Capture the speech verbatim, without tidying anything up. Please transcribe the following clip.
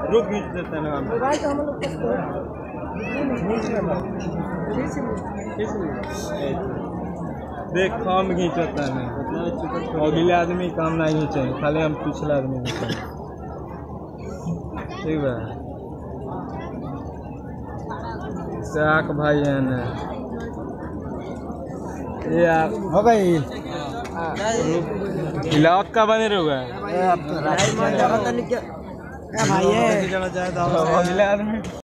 रुक खींच देते हैं हम देख काम खींचता है अगले आदमी काम नहीं खींचे खाली हम पिछले आदमी खींचे ठीक है साक भाई है ना ये हो गई इलाक का बने रहोगे भाई है अगले आदमी